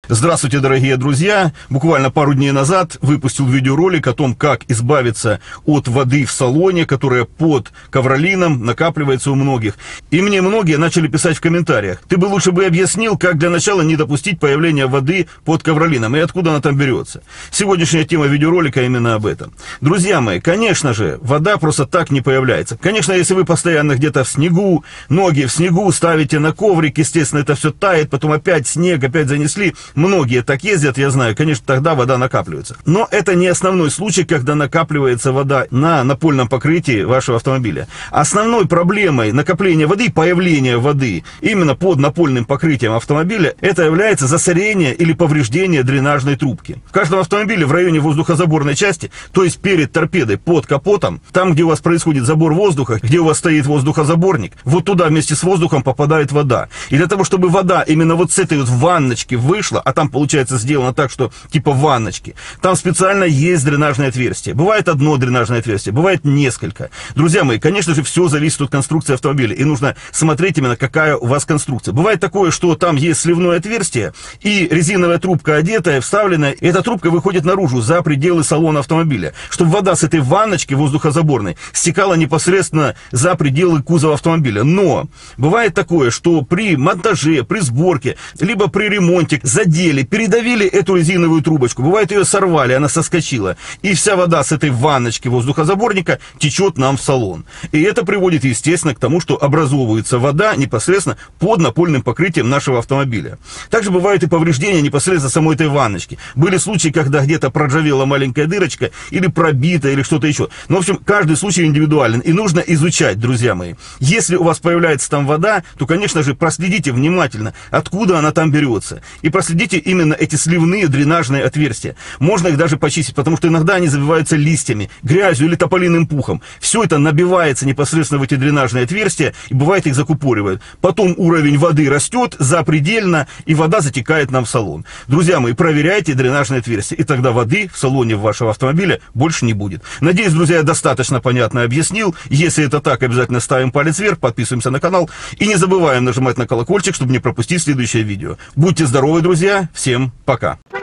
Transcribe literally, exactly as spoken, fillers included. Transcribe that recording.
Здравствуйте, дорогие друзья! Буквально пару дней назад выпустил видеоролик о том, как избавиться от воды в салоне, которая под ковролином накапливается у многих. И мне многие начали писать в комментариях: ты бы лучше бы объяснил, как для начала не допустить появления воды под ковролином и откуда она там берется. Сегодняшняя тема видеоролика именно об этом. Друзья мои, конечно же, вода просто так не появляется. Конечно, если вы постоянно где-то в снегу, ноги в снегу ставите на коврик, естественно, это все тает, потом опять снег, опять занесли. Многие так ездят, я знаю, конечно, тогда вода накапливается. Но это не основной случай, когда накапливается вода на напольном покрытии вашего автомобиля. Основной проблемой накопления воды и появления воды именно под напольным покрытием автомобиля, это является засорение или повреждение дренажной трубки. В каждом автомобиле в районе воздухозаборной части, то есть перед торпедой, под капотом, там, где у вас происходит забор воздуха, где у вас стоит воздухозаборник, вот туда вместе с воздухом попадает вода. И для того, чтобы вода именно вот с этой вот ванночки вышла, а там получается сделано так, что типа ванночки, там специально есть дренажное отверстие. Бывает одно дренажное отверстие, бывает несколько. Друзья мои, конечно же, все зависит от конструкции автомобиля, и нужно смотреть именно, какая у вас конструкция. Бывает такое, что там есть сливное отверстие, и резиновая трубка одетая, вставленная, и эта трубка выходит наружу, за пределы салона автомобиля, чтобы вода с этой ванночки воздухозаборной стекала непосредственно за пределы кузова автомобиля. Но бывает такое, что при монтаже, при сборке, либо при ремонте задели, передавили эту резиновую трубочку, бывает, ее сорвали, она соскочила, и вся вода с этой ванночки воздухозаборника течет нам в салон. И это приводит, естественно, к тому, что образовывается вода непосредственно под напольным покрытием нашего автомобиля. Также бывают и повреждения непосредственно самой этой ванночки. Были случаи, когда где-то проржавела маленькая дырочка, или пробита, или что-то еще. Но, в общем, каждый случай индивидуален, и нужно изучать, друзья мои. Если у вас появляется там вода, то, конечно же, проследите внимательно, откуда она там берется. И проследите именно эти сливные дренажные отверстия. Можно их даже почистить, потому что иногда они забиваются листьями, грязью или тополиным пухом. Все это набивается непосредственно в эти дренажные отверстия, и бывает их закупоривают. Потом уровень воды растет запредельно, и вода затекает нам в салон. Друзья мои, проверяйте дренажные отверстия, и тогда воды в салоне вашего автомобиля больше не будет. Надеюсь, друзья, я достаточно понятно объяснил. Если это так, обязательно ставим палец вверх, подписываемся на канал и не забываем нажимать на колокольчик, чтобы не пропустить следующее видео. Будьте здоровы, друзья! Всем пока!